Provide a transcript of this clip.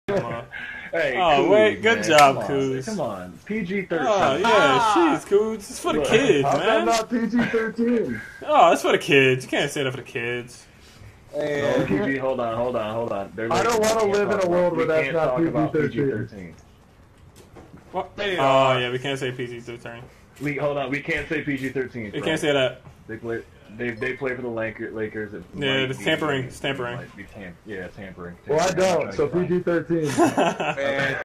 Hey, Oh, Kuz, wait, good man. job, Come on, Kuz. come on. PG-13. Oh, yeah, jeez, Kuz. It's for the Look, kids, How's that man. not PG-13? Oh, it's for the kids. You can't say that for the kids. No, And PG, hold on. I don't want to live in a world where that's not PG-13. PG-13. What? They Oh, are. yeah, we can't say PG-13. Hold on. We can't say PG-13. We can't say that. They play. They play for the Lakers. It Yeah, might it's be- tampering. It's tampering. Might be tampering. Well, I I'm not don't, gonna so get on. PG-13. Man,